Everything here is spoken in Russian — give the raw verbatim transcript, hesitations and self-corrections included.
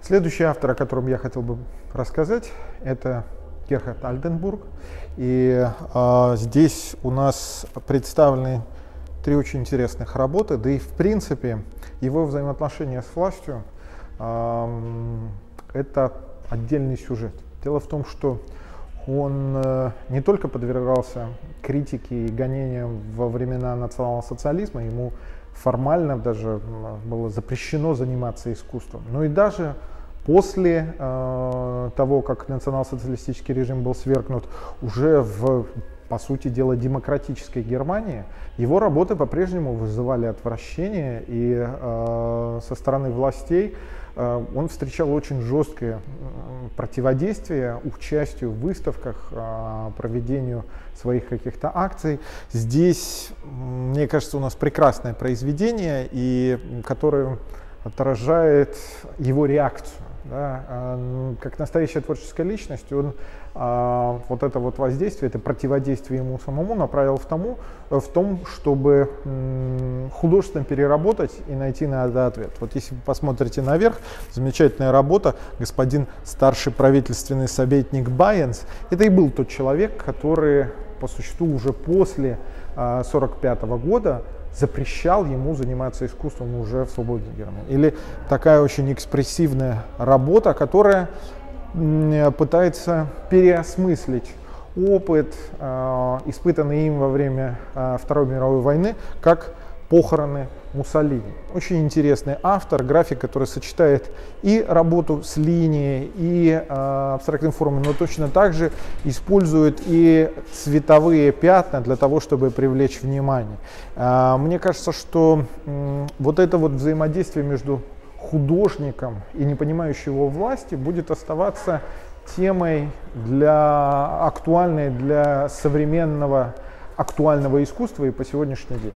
Следующий автор, о котором я хотел бы рассказать, это Герхард Альтенбург. И э, здесь у нас представлены три очень интересных работы, да и в принципе его взаимоотношения с властью э, это отдельный сюжет. Дело в том, что он э, не только подвергался критике и гонениям во времена национал-социализма, ему формально даже было запрещено заниматься искусством, но и даже после э, того, как национал-социалистический режим был свергнут, уже в, по сути дела, демократической Германии, его работы по-прежнему вызывали отвращение, и э, со стороны властей э, он встречал очень жесткое противодействие участию в выставках, э, проведению своих каких-то акций. Здесь, мне кажется, у нас прекрасное произведение, и которое отражает его реакцию. Да, как настоящая творческая личность, он а, вот это вот воздействие, это противодействие ему самому направил в, тому, в том, чтобы м, художественно переработать и найти на это ответ. Вот если вы посмотрите наверх, замечательная работа, господин старший правительственный советник Байенс, это и был тот человек, который по существу уже после а, сорок пятого года запрещал ему заниматься искусством уже в свободной Германии. Или такая очень экспрессивная работа, которая пытается переосмыслить опыт, испытанный им во время Второй мировой войны, как похороны Муссолини. Очень интересный автор, график, который сочетает и работу с линией, и э, абстрактной формой, но точно так же использует и цветовые пятна для того, чтобы привлечь внимание. Э, мне кажется, что э, вот это вот взаимодействие между художником и не понимающим его власти будет оставаться темой для, актуальной для современного актуального искусства и по сегодняшний день.